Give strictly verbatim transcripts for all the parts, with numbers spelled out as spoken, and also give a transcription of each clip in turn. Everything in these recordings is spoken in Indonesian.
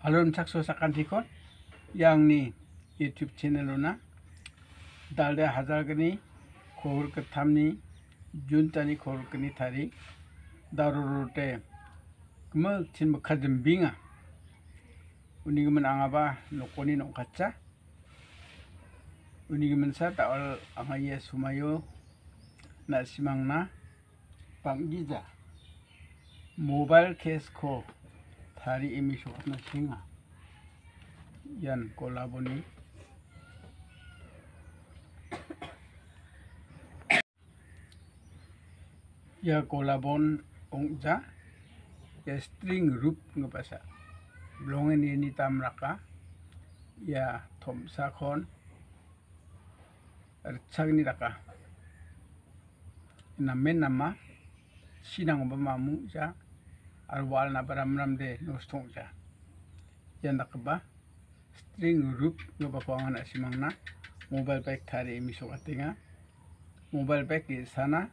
Alon sakso sakantikon yang ni YouTube channel na dalde hazar gani khobor ketamni juntani khobor kani thari darurute kemal chin khadem binga uni gemen angaba nokoni nokkacha uni gemen sa tawal angaya sumayo na simangna panggija mobile case ko thari emisho na singa yan kolaboni ya kolabon ongja ya string rup ngapasa blongen ini tamraka ya thomsa khon archagni raka namen nama sinang bamamu ja arwal na baram ram de nostong ja yan nakaba string rup ngaba pangan asimangna mobile pack thari emiso atinga mobile pack ke sana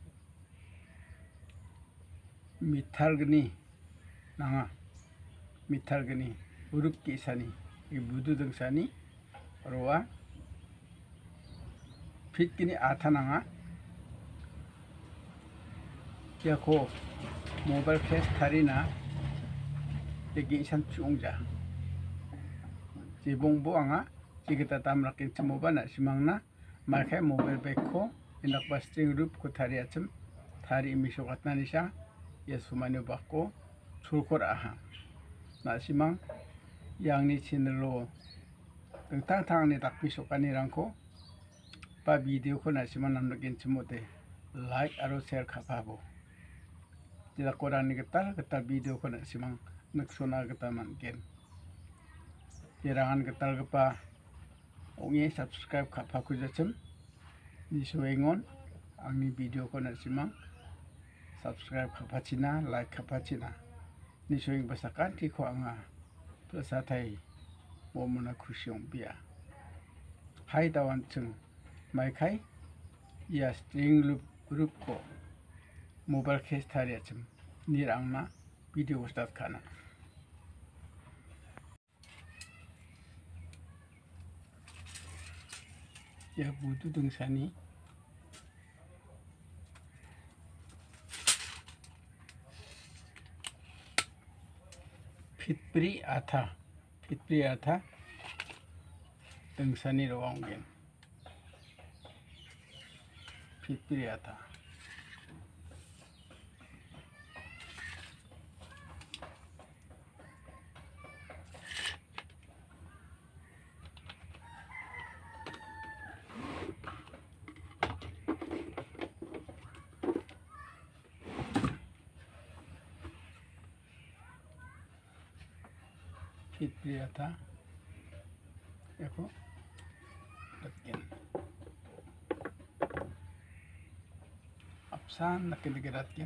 mithalgni nanga mithalgni urup ki sani ibudu dengsani roa fit kini atha nanga yako mobile case tharina egi isan chungja jibongbo anga jigita tamrakin chmobana simangna markai mobile bag ko indak string rup ko thari achim thari emisho katna nisa ya sumani bakko sulkor aha na simang yang ni channel lo tang tang ni tak pisokani rangko pa video ko na simang namnakin chmote like aro share khapabo jila koran ni getar getar video ko na simang naksona geta manken jerangan getar gepa ongi subscribe khapaku jachem ni soengon angni video ko na simang subscribe khapachina like khapachina ni soeng basakan ti ko anga prasathai momona khusyong bia hai dawan chung mai khai ya string loop group ko mobile case thari achim nirangna video start khana ya butu dengsani fitpri atha fitpri atha dengsani rawanggen fitpri atha fitpri atha देखो apsan nakiligiratkin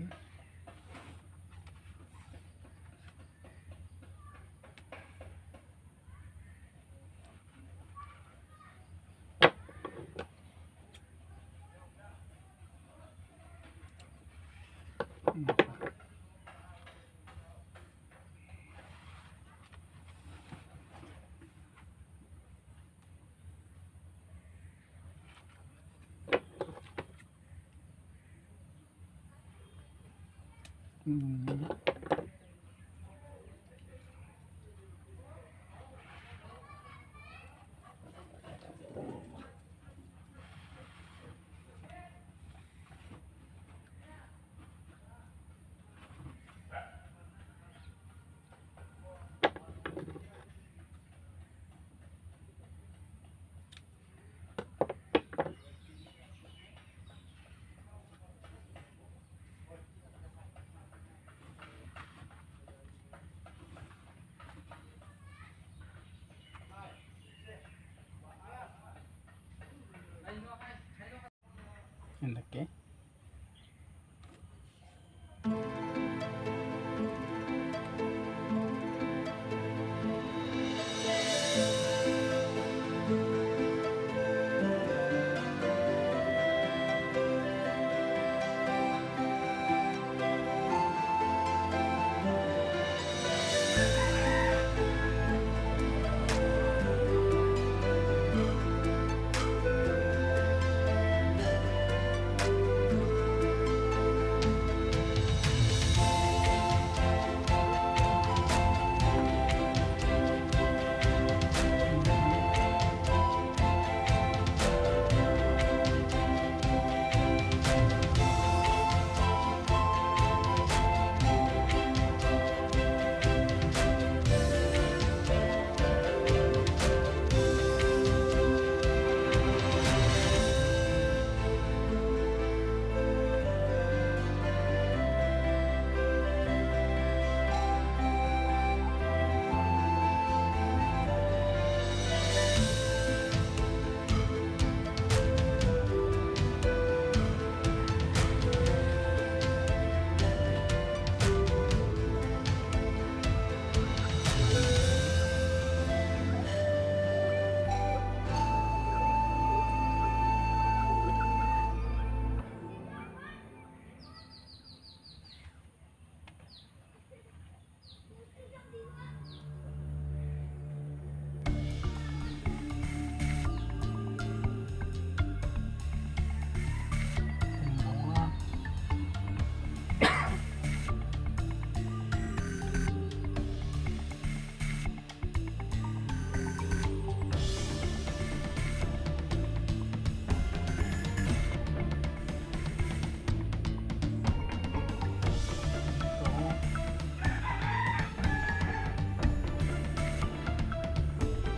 Hmm. Endake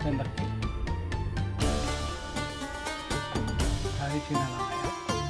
생각해 달이 지나가나요?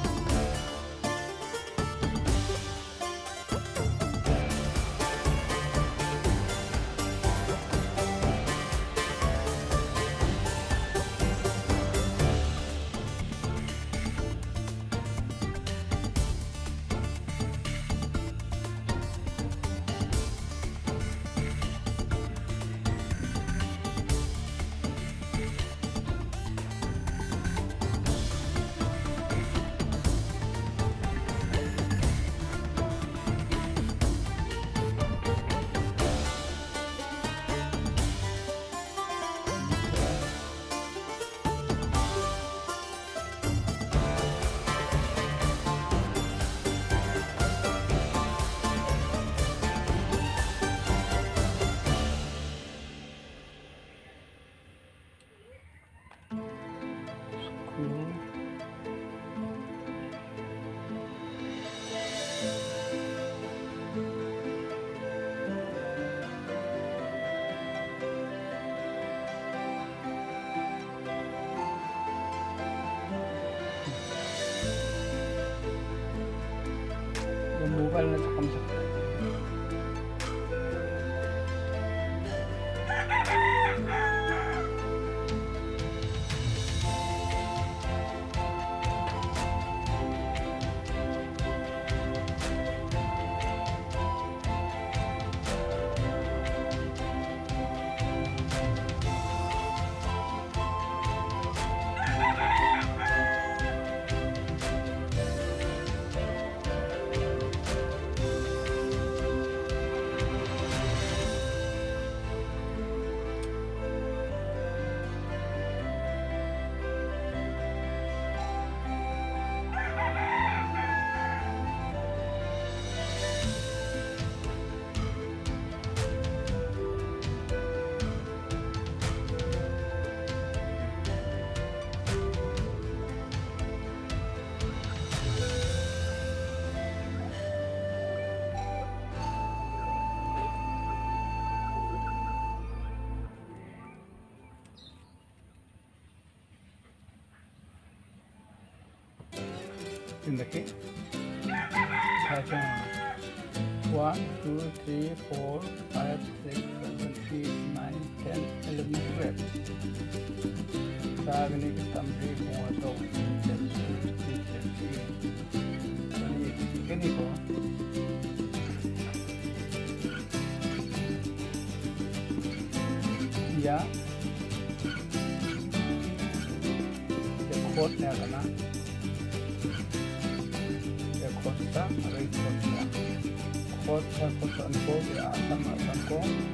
모바일로 잠깐만 잠깐. 이렇게 사정 one, two, three, four, five, six, seven, eight, nine, ten, eleven, twelve. Sabi ni tamri mo ato kini ko ya the quote na kana kota aray kota kota kota ko ya asam asam ko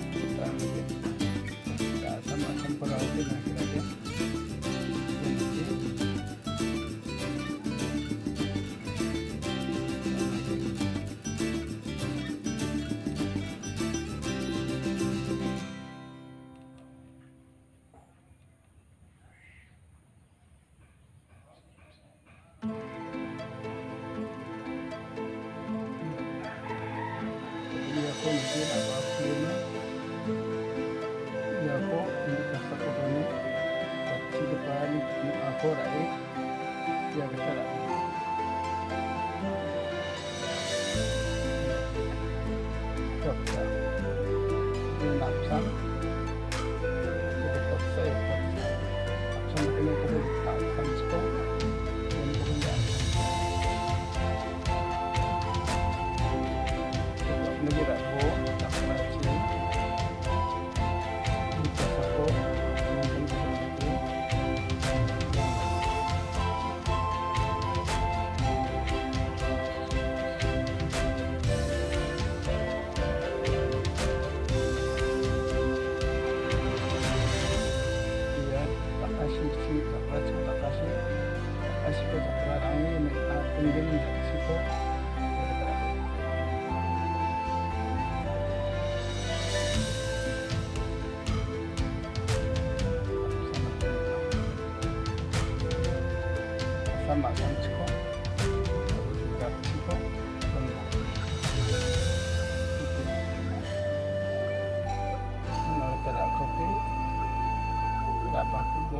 ya asam asam ko raw din na kaya ko hindi na ba film ya ko ini kasa ko ni pasti depan ni aku rai ya kita rai coba ini napsan kita paksa ya paksa napsan ini kita napsan ko ini punya negara ko takra sini kita ko mungkin seperti dia tak kasih si takra tak kasih tak kasih ko takra angin tinggal di situ. sama samchiko juga chiko tunggu menurut aku bakugo.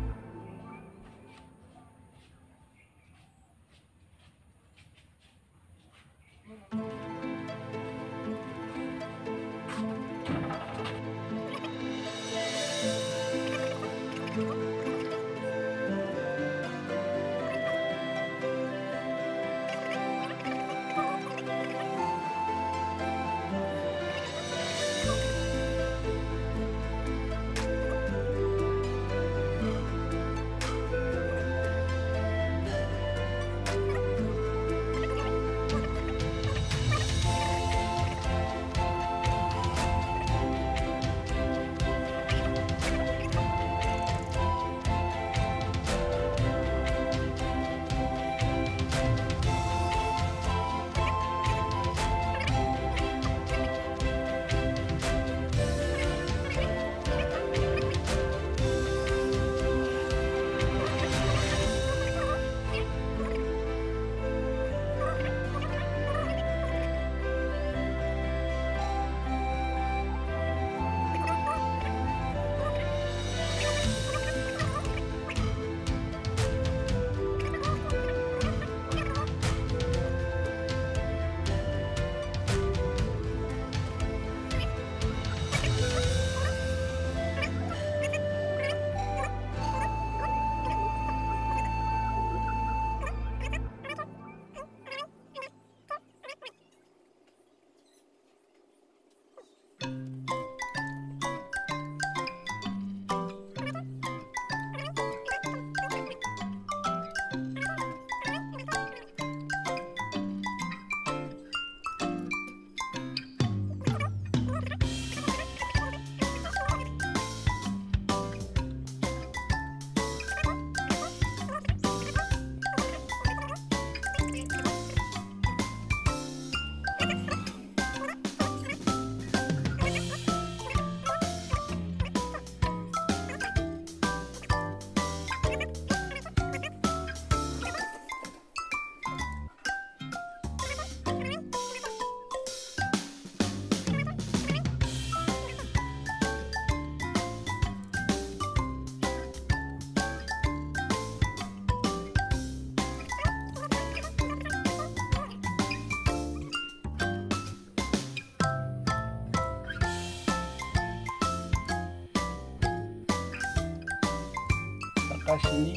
Takashi ni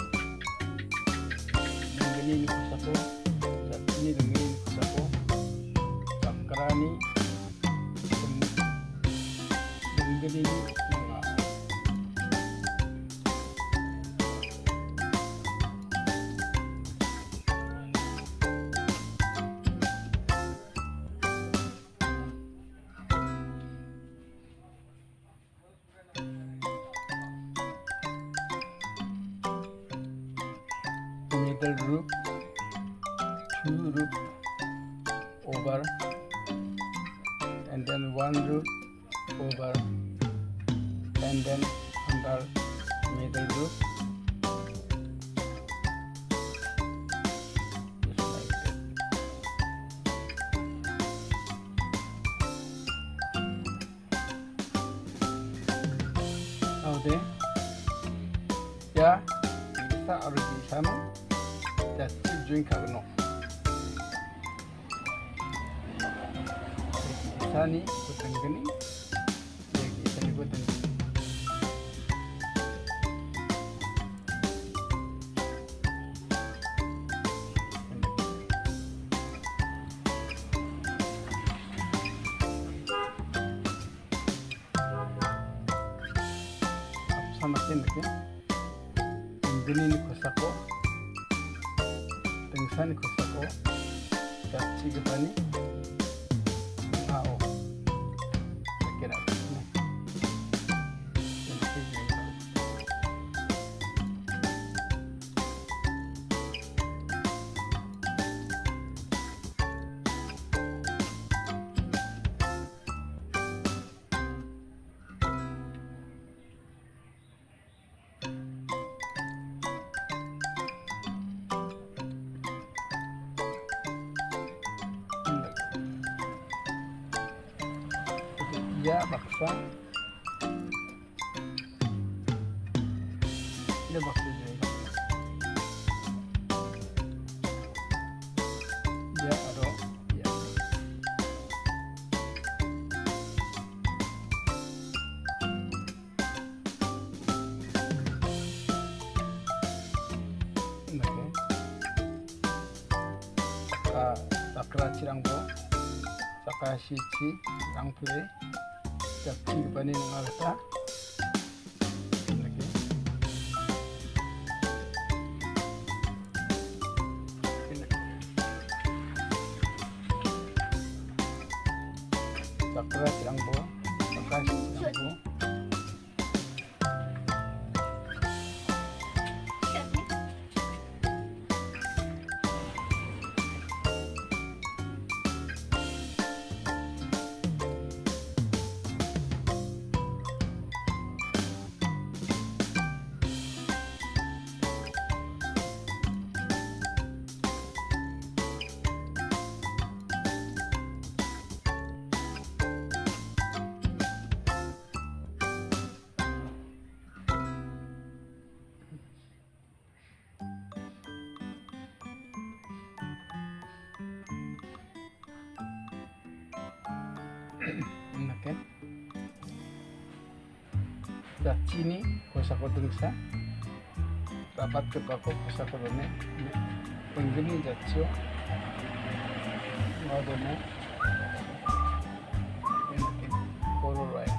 dengerin kusaku, Satsuki dengerin kusaku, Sakurani dengerin mga middle roof, two roof over, and then one roof over, and then under middle roof, just like that. Now then, yeah, bisa harus di sana. That's the drink agno. Sani kutang gani, lagi sani kutang. Sama sini kan? Gani ni kusako. Tengsan kusako, caci kepani, ao, kira kira. Ya baksa lebak saja. Ya aro ya. Oke. Saka sakra cirangbo, saka shichi rangpure, jakti bani ngalta. Sakra cirangbo, saka shichi cirangbo. Oke. Dacini kosa kodungsa rapat ke pako kosa kodone penggemi jatio ngodone enakin koro raya.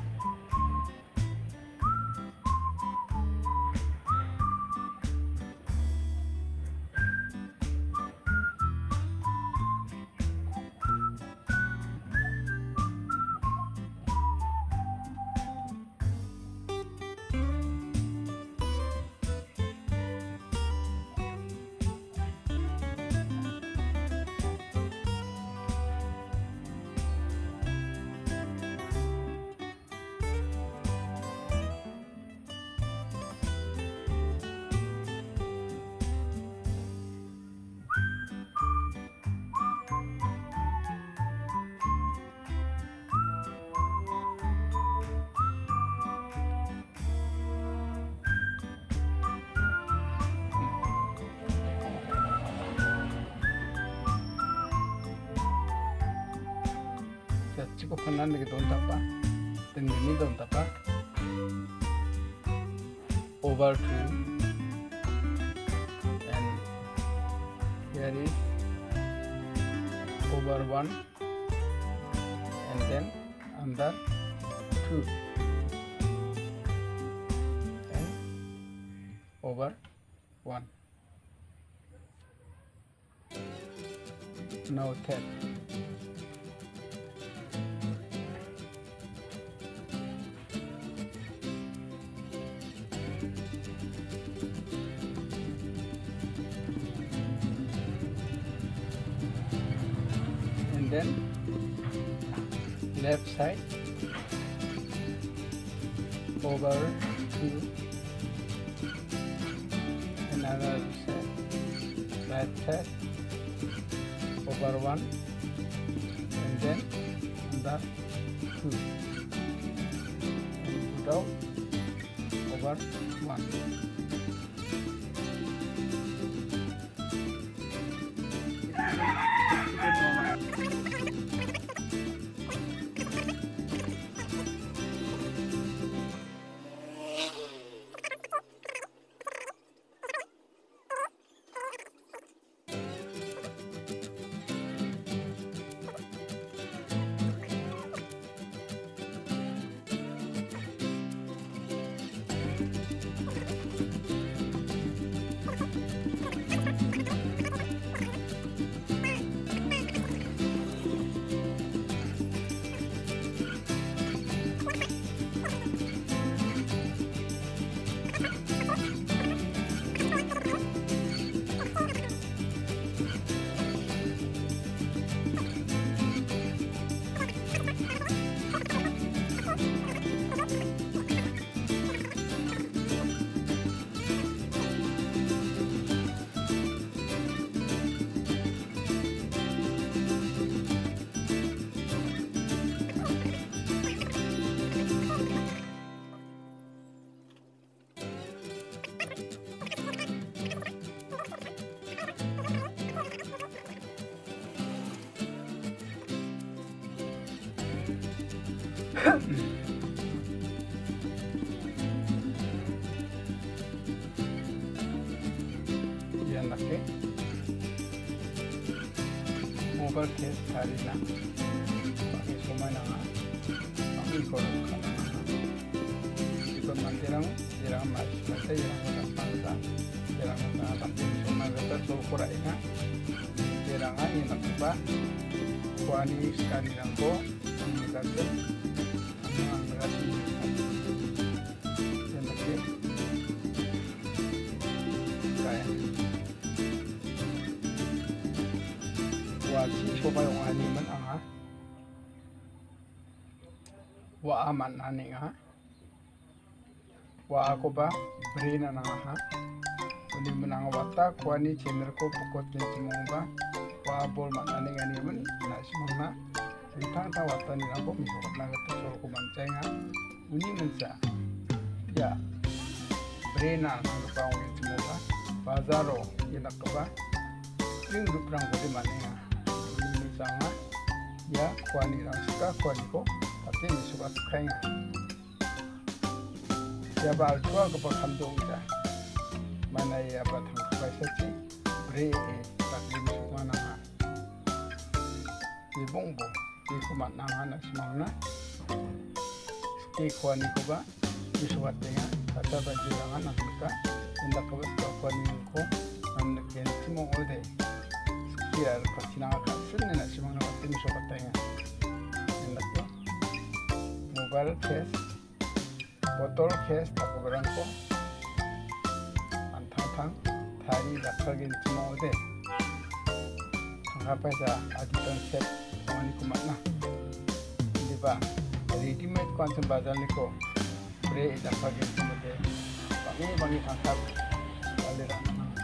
Cukup kanan lagi don tapa, dan ini don tapa, over two, and here is over one, and then under two, and over one. Now ten. Then left side over two, another side, right side over one, and then under two, and put out over one. mobile case tari na pakai somai na pakai koran kana ikon mandirang dirang mas masa dirang orang bangsa dirang orang pakai somai kata sokora ina dirang ani nak ba kuani sekali nangko mengatakan mengatakan yang lagi kayak wasi coba yang ani man anga wa aman ani nga wa ako ba brain na nga uli menang wata kuani channel ko pokot din simong ba wa bol man ani ani man na simong na tentang tawata ni ako misok na gato so ko mancay nga uni mensa ya brain na ang lupang din simong ba bazaro yinak ka ba yung lupang ko di man nga nga ya kuani lang suka kuani ko tapi ini suka suka nga ya ba tua ko pag handong ja mana ya ba thang ka sa chi bre e tak lim su mana nga di bong bong di ko man na na smang na sti kuani ko ba isuwat nga kata ba jirangan na ka inda ko ba kuani ko nan ken timo ode kira patina ka sunne na simang na tin so patay nga inda mobile case botol case tako barang ko antang tang tari lakagin timo ode tangapa sa aditan set kawani kumat na di ba ready made ko ang bazar ni ko pre lakagin timo ode bangi bangi tangkap alira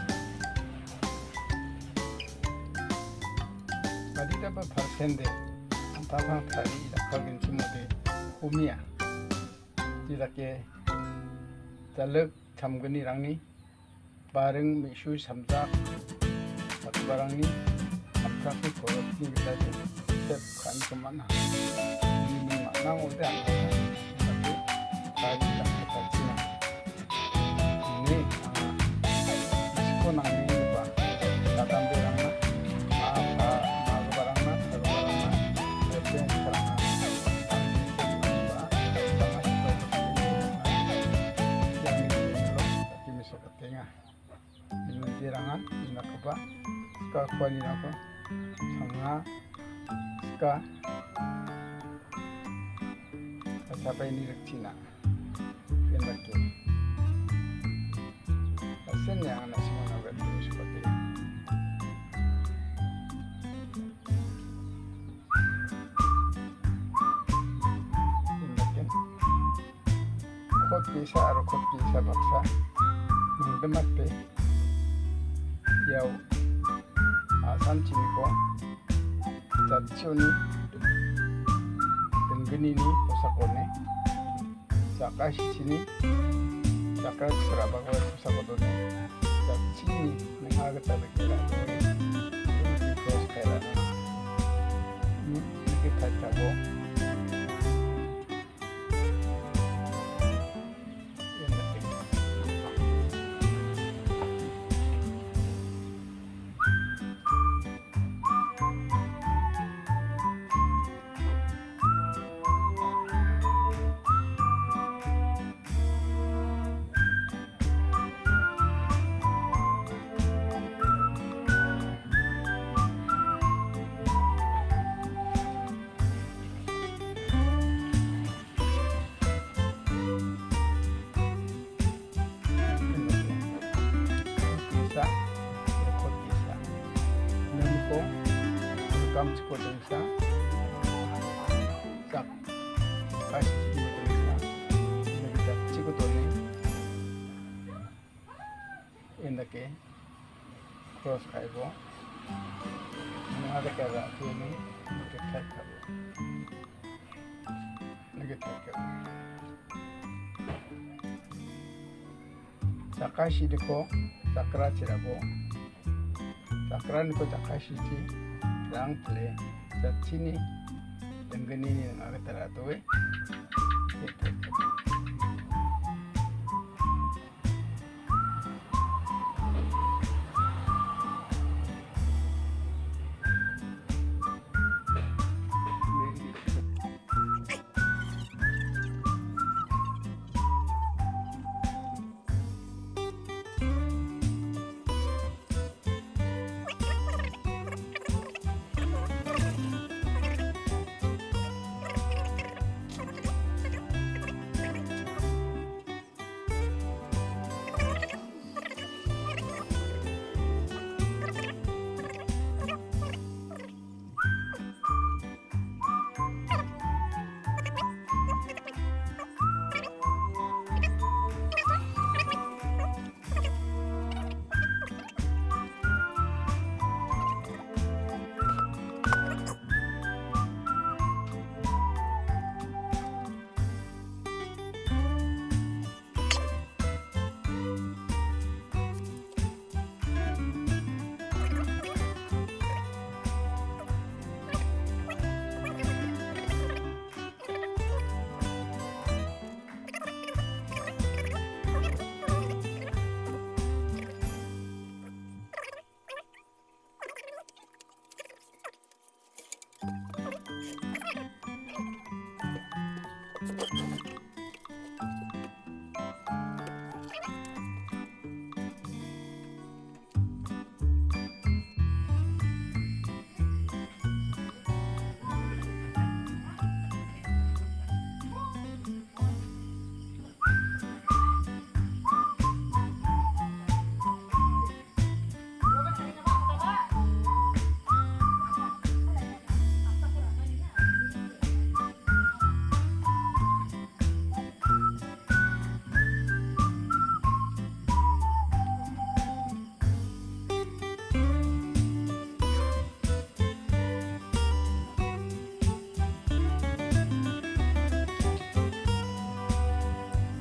Tadi dapat persen deh, antara tadi lakagin timo ode umia tidak ke jaluk jamgeni rangni bareng misu samjak satu barang ni apakah korup ni kita step kan kemana ini mana udah tapi tadi tak tercina ini risiko nang ini pak kata berang apa apa barang na kalau barang na lebih sekarang dirangan ina ko ba ska kwani na ko sanga ska kasabay ni Rexina yan lagi asan niya ang nasi mga nagat ni Sukote yan lagi kot bisa aro kot bisa baksa nang demat pe yaw asan chini ko jatchoni dengeni ni posakone jakashi chini jakara suraba ko posakone jatchini nangagata bekela ni cross kera ni ni kita ko Kam ciko dengsa sak kasih ciko dengsa kita ciko dole indake cross kaibo ada kara ini kita kaibo lagi kaibo sakashi deko sakra chirabo sakra niko sakashi chi yang ple jatchini dengeni ni nagata rato we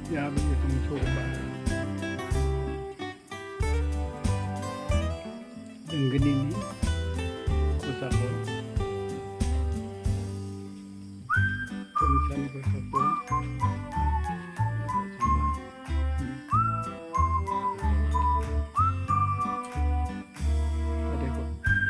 Ya begitu coba dengan ini kusako misalnya kusako ada kok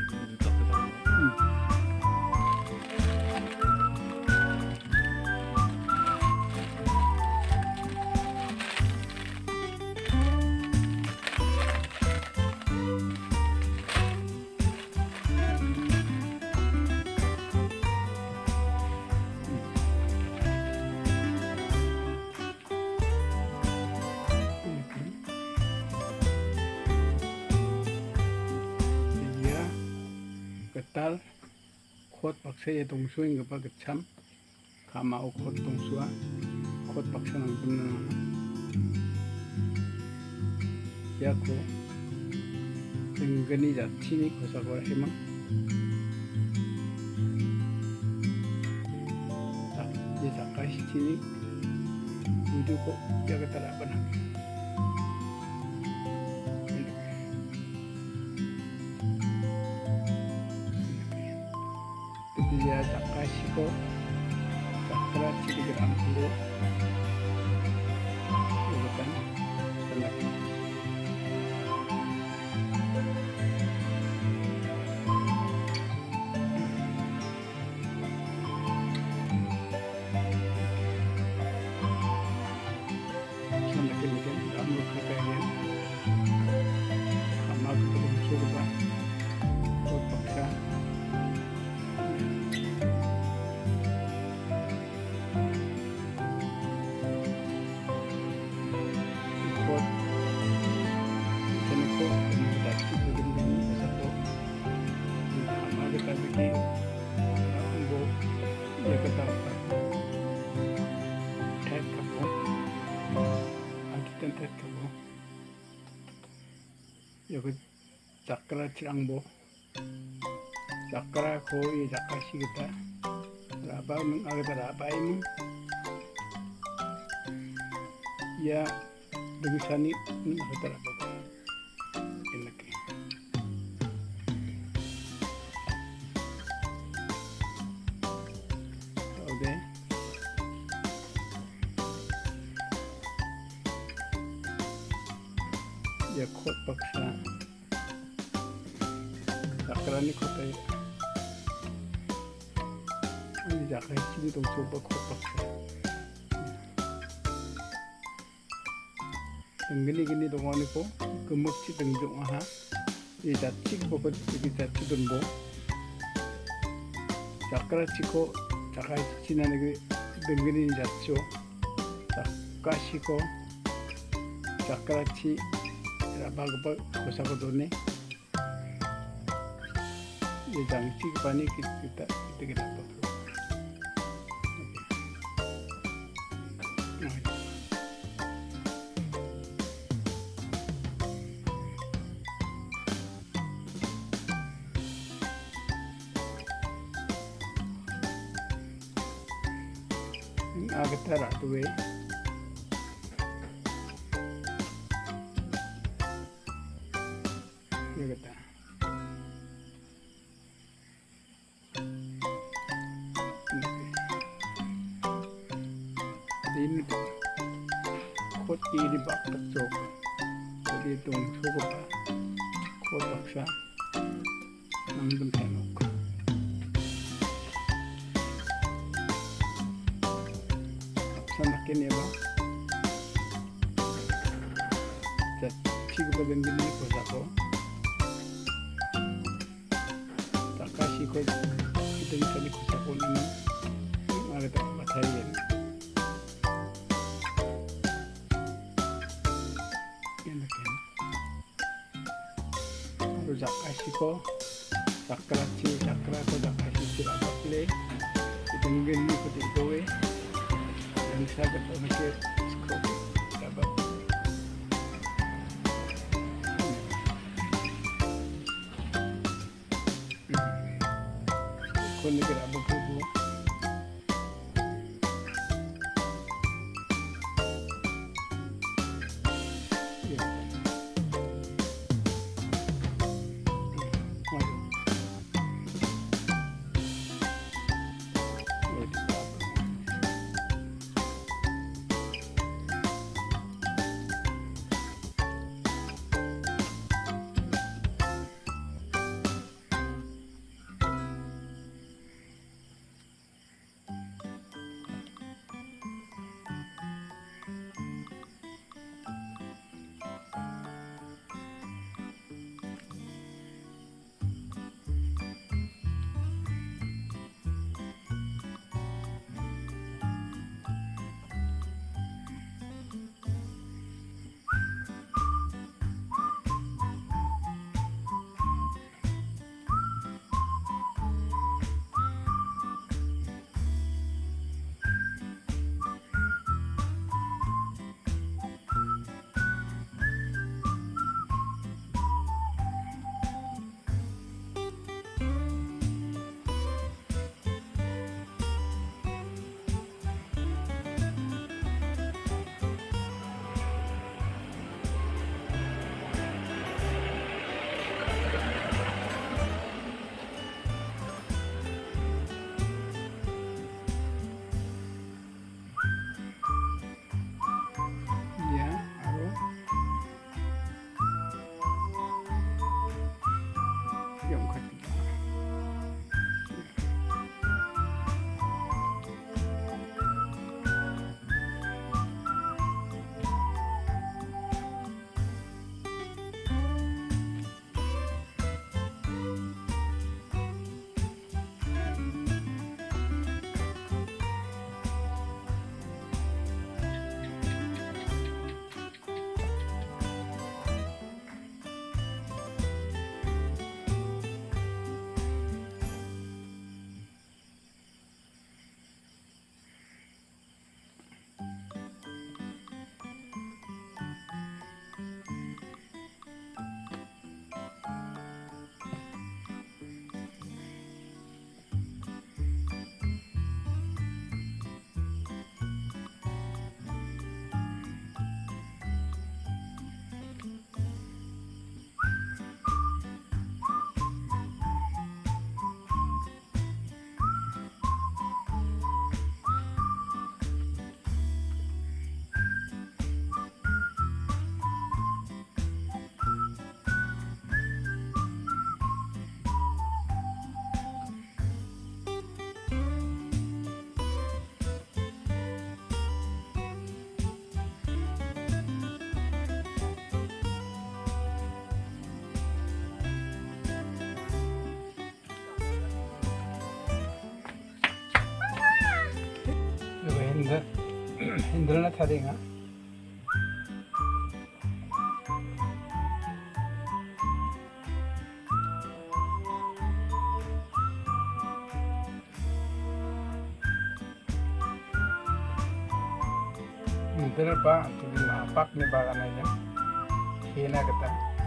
ketal khot paksa ya tongsu yang gapa kecam kama o khot tongsua khot paksa nang punna ya ko engani jatini kosa ko emang tak ya sakai sini budu ko ya ketal apa nang dia tak kasih kok sakra ciri geram dulu bukan tenang sama kemudian kamu kekayaan sama ketemu surga terpaksa Tapi aku dia kata tet kamu, aku tet kamu, ya aku cakra cirangbo, cakra koi cakasi kita, raba agak raba ini, ya dengan sani agak raba, enak. Ya khot paksa sakrani khotai ani jakai sini tong coba khot paksa gini gini dong ani ko gemuk ci tengjong aha i jatci ko ko ci jatci donbo sakra ci ko jakai sini nagi dengini jatcio sakashi ko sakra ci Bapak kosa kodone, ya jangan sih panik kita kita kita apa? Agak terat tuh. Kata ini khot kiri bak kecok jadi tung cukup khot paksa nanggung tenok semakin ya bang jadi bagian gini kosako Takashi ko kita bisa dikosako ini ada bahagian enak kan harus Takashi ko sakra chi sakra ko Takashi sila bakle itu mungkin ini kuti kowe yang saya ketemu ke sekolah dapat kau ni kira apa tu? Indra tadi nga. Indra ba tuh napak nih bagan aja. Hina kita.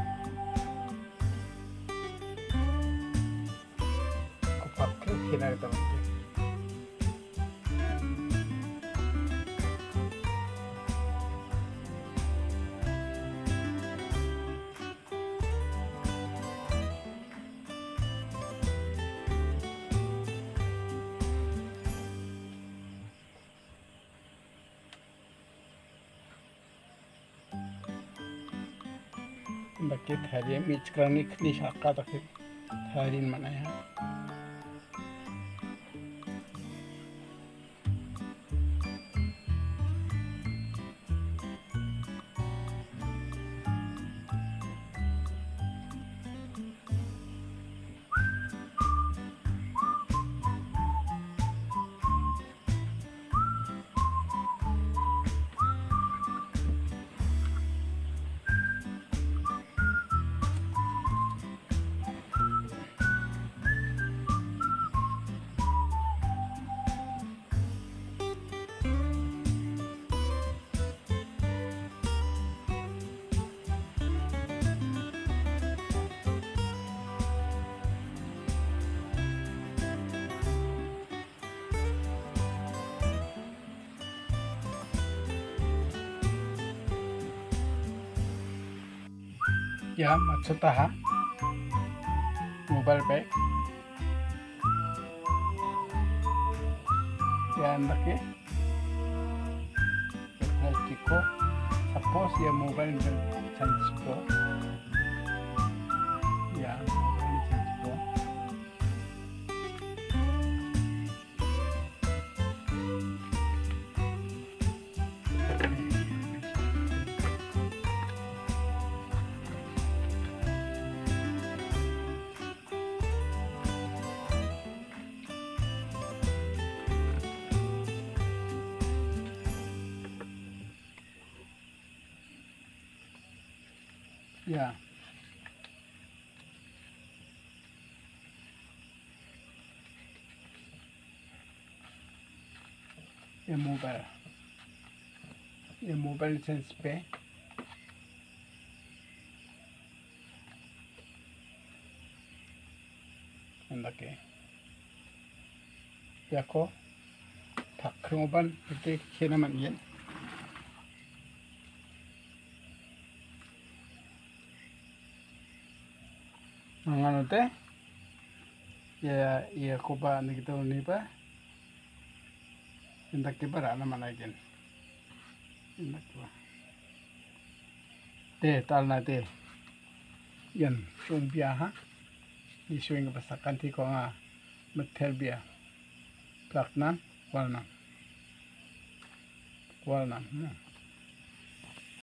Kupak hina kita. Bakit hari ini cikranik ni shaka takit hari ini mana ya? Ya, maksudnya ha? Mobile bag. Ya, andake. Plastiko. Suppose ya mobile bag transport. Ya, mobile transport. Ya. Ya mobile. Ya mobile sense pe. Andake. Ya ko. Tak keroban itu kena manjen. Ngano teh ya iya ko ba nagito ni ba indak ke bara naman again indak ba te tal na te yan sung biya ha isuing basta kanti ko nga matel biya plak nan wal nan wal nan